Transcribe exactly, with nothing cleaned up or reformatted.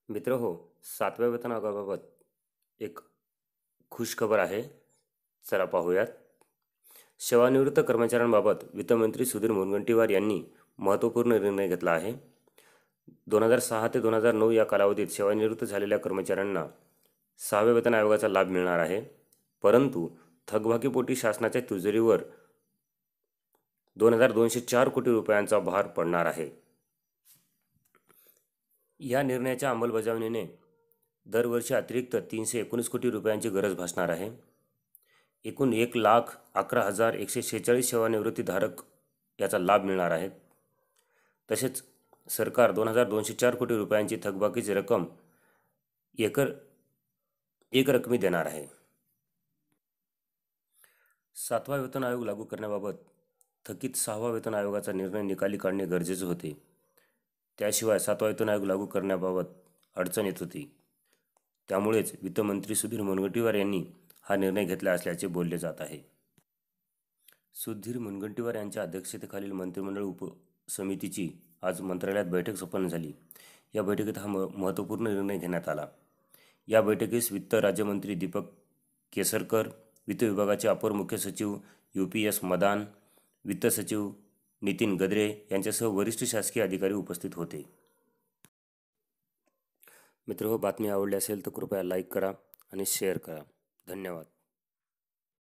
मित्र हो, सातव्या वेतन आयोगाबाबत एक खुश खबर आहे. चला पाहूयात. सेवानिवृत्त कर्मचाऱ्यांबाबत वित्तमंत्री सुधीर मुनगंटीवार यांनी महत्त्वपूर्ण निर्णय घेतला आहे. दोन हजार सहा ते दोन हजार नऊ या कालावधीत सेवानिवृत्त झालेल्या कर्मचाऱ्यांना सहाव्या वेतन आयोगाचा लाभ मिळणार आहे. परंतु थकबाकीपोटी शासनाच्या तिजोरीवर दोन हजार दोनशे चार कोटी रुपयांचा भार पडणार आहे. या निर्णयाच्या अंमलबजावणीने दरवर्षी अतिरिक्त तीनशे एकोणीस कोटी रुपयांची गरज भासणार आहे. एकूण एक लाख अकरा हजार एकशे शेहेचाळीस सेवानिवृत्तीधारक याचा लाभ मिळणार आहेत. तसेच सरकार दोन हजार दोनशे चार कोटी रुपयांची थकबाकीची रक्कम एकर एक रकमी देणार आहे. सातवा वेतन आयोग लागू करण्याबाबत थकीत सहावा वेतन आयोगाचा निर्णय निकाली काढणे गरजेचे होते. त्याशिवाय सातवा वेतन आयोग लागू करण्याबाबत अडचण येत होती. त्यामुळेच वित्तमंत्री सुधीर मुनगंटीवार यांनी हा निर्णय घेतला असल्याचे बोलले जात आहे. सुधीर मुनगंटीवार यांच्या अध्यक्षतेखालील मंत्रिमंडळ उपसमितीची आज मंत्रालयात बैठक संपन्न झाली. या बैठकीत हा महत्त्वपूर्ण निर्णय घेण्यात आला. या बैठकीस वित्त राज्यमंत्री दीपक केसरकर, वित्त विभागाचे अपर मुख्य सचिव यू पी एस मदान, वित्त सचिव नितीन गद्रे यांच्यासह वरिष्ठ शासकीय अधिकारी उपस्थित होते. मित्र हो, बातमी आवडली असेल तर कृपया लाईक करा आणि शेअर करा. धन्यवाद.